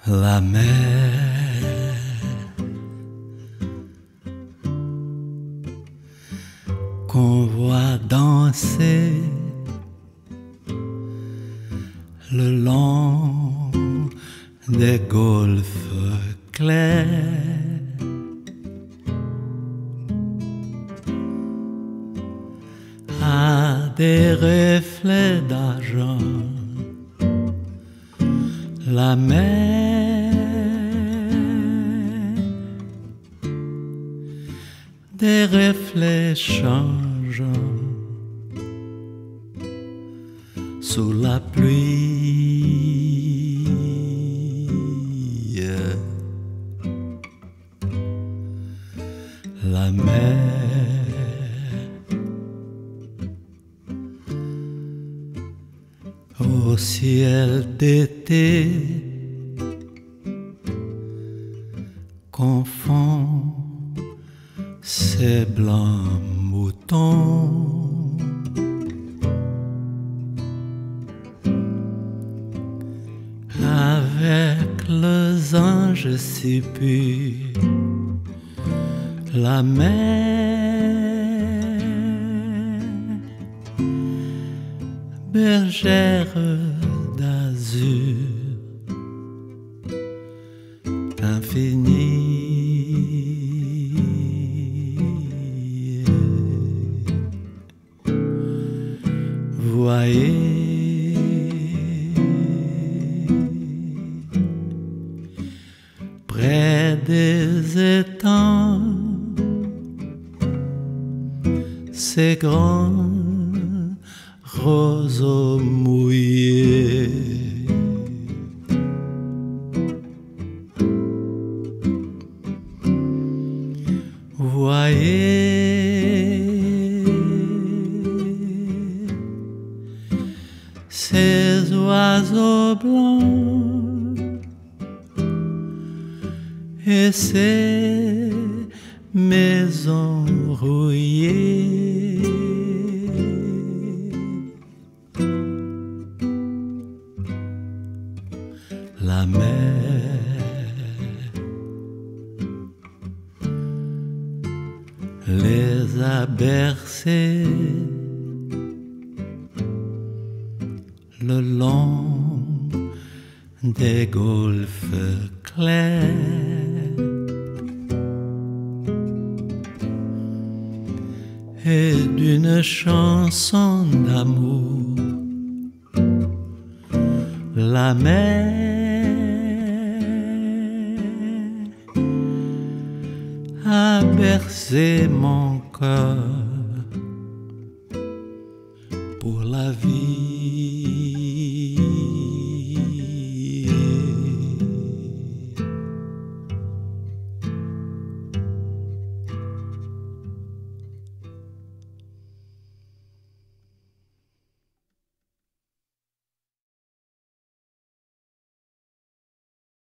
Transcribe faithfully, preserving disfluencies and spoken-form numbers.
La mer qu'on voit danser le long des golfes clairs, à des reflets d'argent. La mer, des reflets changeants sous la pluie. La mer au ciel d'été confond ces blancs moutons avec les anges si purs. La mer, bergère d'azur infinie. Voyez près des étangs ces grands roseaux mouillés. Voyez ces oiseaux blancs et ces maisons rouillées. La mer les a bercés le long des golfes clairs et d'une chanson d'amour. La mer a bercé mon cœur pour la vie.